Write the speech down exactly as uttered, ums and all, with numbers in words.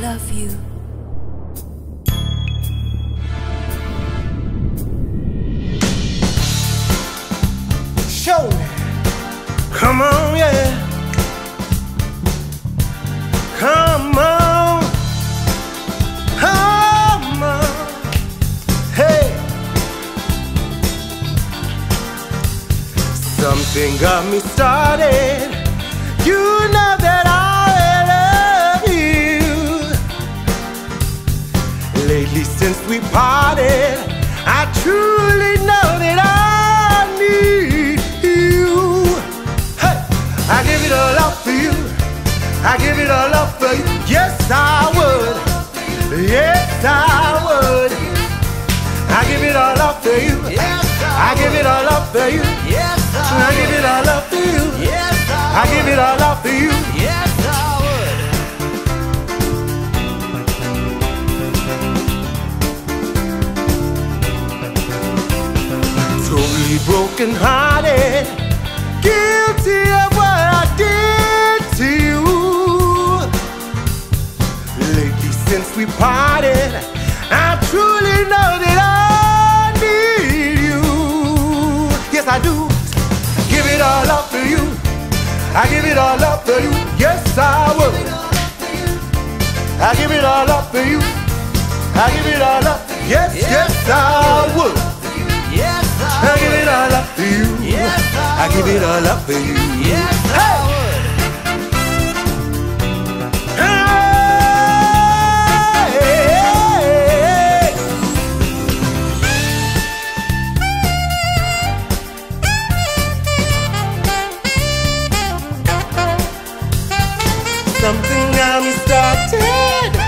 love you. Show me. Come on, yeah. Come on. Come on. Hey. Something got me started. You know that I love you. Lately since we parted, I truly know that I need you. Hey, I give it all up for you. I give it all up for you. Yes, I would. Yes, I would. I give it all up for you. I give it all up for you. I give it all up for you. I give it all up for you. Yes, I would. Totally broken hearted, guilty of what I did to you. Lately since we parted, I truly know that I need you. Yes, I do. Give it all up for you. I give it all up for you. Yes, I would. I give it all up for you. I give it all up. Yes, yes, I would. Yes, I I give it all up for you. Yes, I I give it all up for you. Yes, I Hey! would. Something got me started.